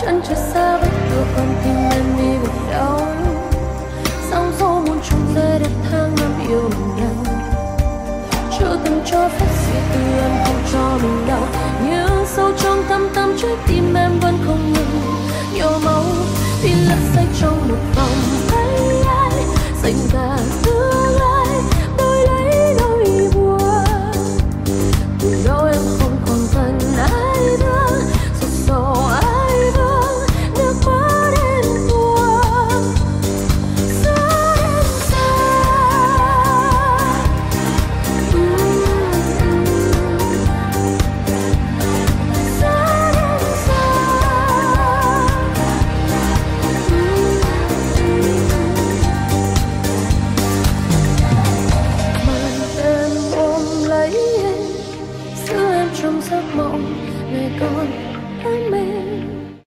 chân trời xa vách cửa con tim em đi về đâu, sóng gió muôn trùng rơi đất tháng năm yêu nhau, chưa từng cho phép suy tư em không cho mình đau, nhưng sâu trong thâm tâm trái tim em vẫn không ngừng nhồi máu, vì lật sách trong một vòng tay ai dành cả